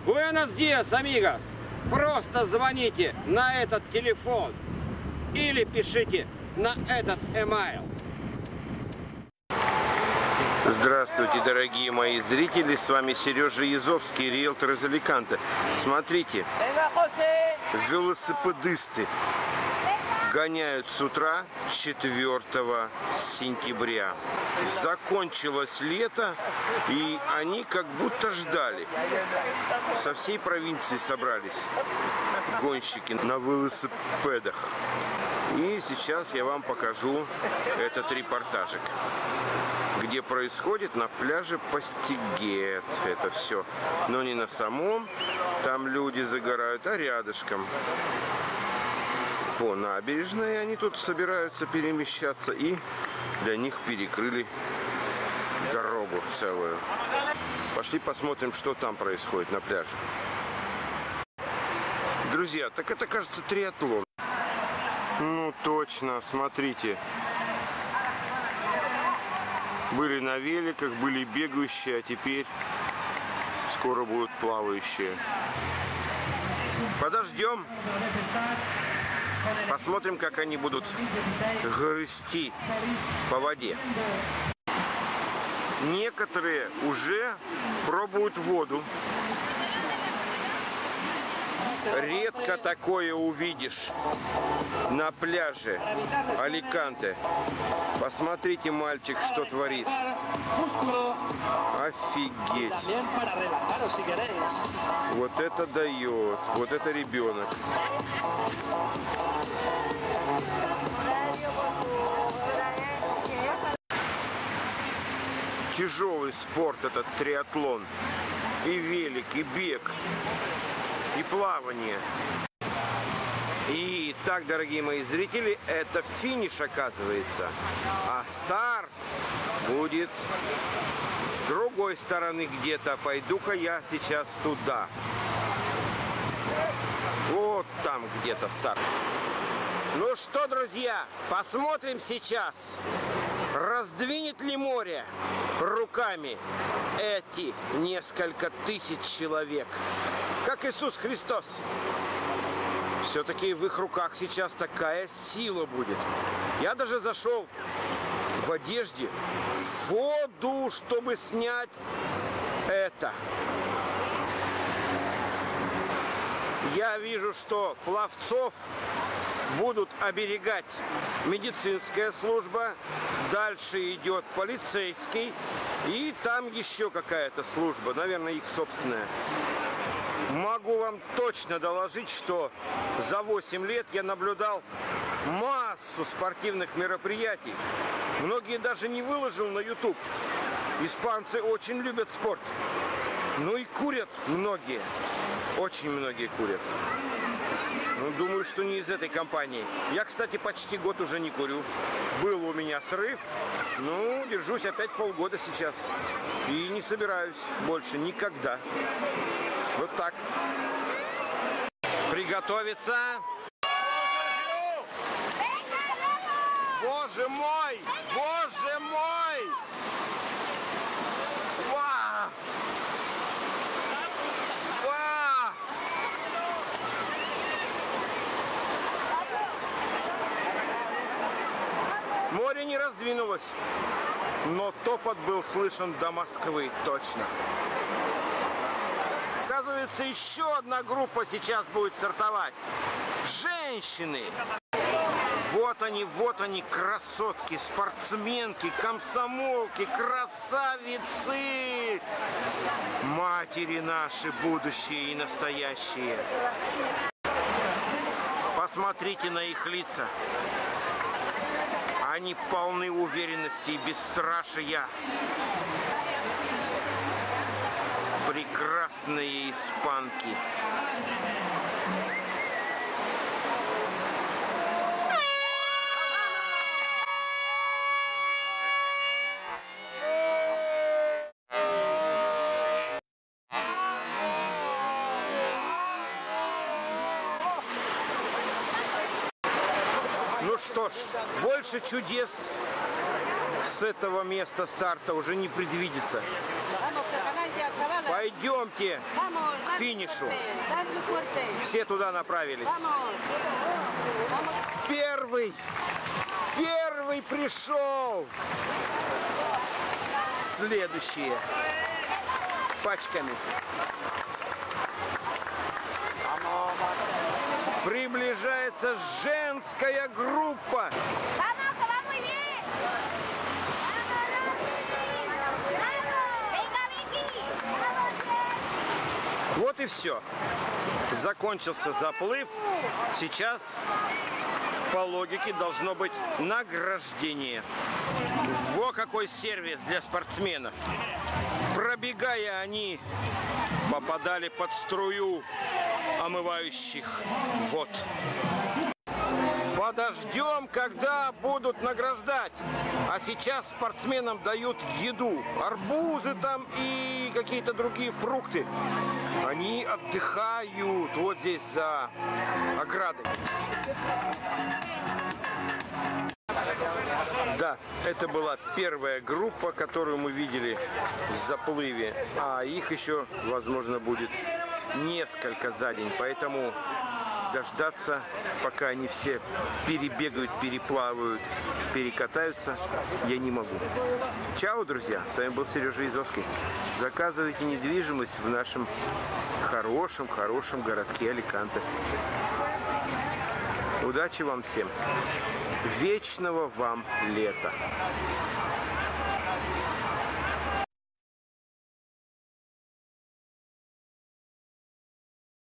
Буэнос диас, амигос! Просто звоните на этот телефон или пишите на этот email. Здравствуйте, дорогие мои зрители, с вами Сережа Язовский, риэлтор из Аликанте. Смотрите, велосипедисты гоняют с утра 4 сентября. Закончилось лето, и они как будто ждали. Со всей провинции собрались гонщики на велосипедах. И сейчас я вам покажу этот репортажик, где происходит на пляже Пастигет. Это все. Но не на самом, там люди загорают, а рядышком. По набережной они тут собираются перемещаться, и для них перекрыли дорогу целую. Пошли посмотрим, что там происходит на пляже. Друзья, так это, кажется, триатлон. Ну, точно, смотрите. Были на великах, были бегающие, а теперь скоро будут плавающие. Подождем. Посмотрим, как они будут грести по воде. Некоторые уже пробуют воду. Редко такое увидишь на пляже Аликанте. Посмотрите, мальчик, что творит. Офигеть. Вот это дает. Вот это ребенок. Тяжелый спорт этот триатлон. И велик, и бег, и плавание. И так, дорогие мои зрители, это финиш, оказывается. А старт будет с другой стороны где-то. Пойду-ка я сейчас туда. Вот там где-то старт. Ну что, друзья, посмотрим сейчас, раздвинет ли море руками эти несколько тысяч человек. Как Иисус Христос. Все-таки в их руках сейчас такая сила будет. Я даже зашел в одежде в воду, чтобы снять это. Я вижу, что пловцов будут оберегать медицинская служба, дальше идет полицейский, и там еще какая-то служба, наверное, их собственная. Могу вам точно доложить, что за 8 лет я наблюдал массу спортивных мероприятий. Многие даже не выложил на YouTube. Испанцы очень любят спорт. Ну и курят многие. Очень многие курят. Ну, думаю, что не из этой компании. Я, кстати, почти год уже не курю. Был у меня срыв. Ну, держусь опять полгода сейчас. И не собираюсь больше никогда. Вот так. Приготовиться. Боже мой! Боже мой! Вау! Вау! Море не раздвинулось, но топот был слышен до Москвы, точно. Оказывается, еще одна группа сейчас будет стартовать. Женщины. Вот они, красотки, спортсменки, комсомолки, красавицы. Матери наши, будущие и настоящие. Посмотрите на их лица. Они полны уверенности и бесстрашия. Прекрасные испанки. Ну что ж, больше чудес с этого места старта уже не предвидится. идемте к финишу. Все туда направились. Первый пришел. Следующие пачками. Приближается женская группа. Вот и все. Закончился заплыв. Сейчас, по логике, должно быть награждение. Во какой сервис для спортсменов. Пробегая, они попадали под струю омывающих вод. Подождем, когда будут награждать. А сейчас спортсменам дают еду. Арбузы там и какие-то другие фрукты. Они отдыхают вот здесь за оградой. Да, это была первая группа, которую мы видели в заплыве. А их еще, возможно, будет несколько за день. Поэтому дождаться, пока они все перебегают, переплавают, перекатаются, я не могу. Чао, друзья! С вами был Сережа Изовский. Заказывайте недвижимость в нашем хорошем городке Аликанте. Удачи вам всем! Вечного вам лета!